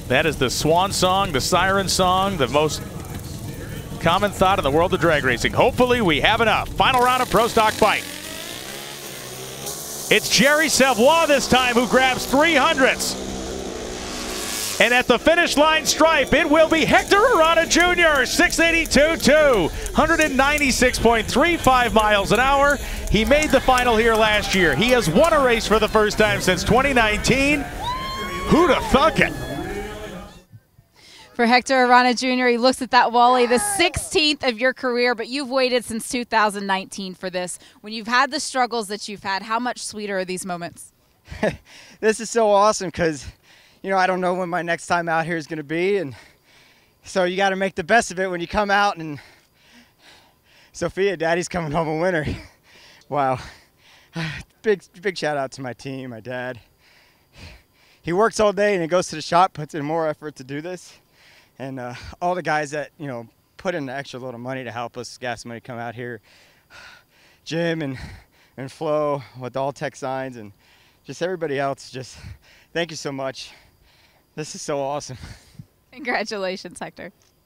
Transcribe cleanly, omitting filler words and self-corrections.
That is the swan song, the siren song, the most common thought in the world of drag racing. Hopefully we have enough. Final round of Pro Stock Bike. It's Jerry Savoie this time who grabs 300ths. And at the finish line stripe, it will be Hector Arana Jr., 682.2, 196.35 miles an hour. He made the final here last year. He has won a race for the first time since 2019. Who'd have thunk it? For Hector Arana Jr., he looks at that Wally, the 16th of your career, but you've waited since 2019 for this. When you've had the struggles that you've had, how much sweeter are these moments? This is so awesome because, you know, I don't know when my next time out here is going to be, and so you got to make the best of it when you come out. And Sophia, Daddy's coming home a winner. Wow. Big shout out to my team, my dad. He works all day and he goes to the shop, puts in more effort to do this. And all the guys that, you know, put in the extra little money to help us, gas money, come out here. Jim and Flo with all tech signs and just everybody else, just thank you so much. This is so awesome. Congratulations, Hector.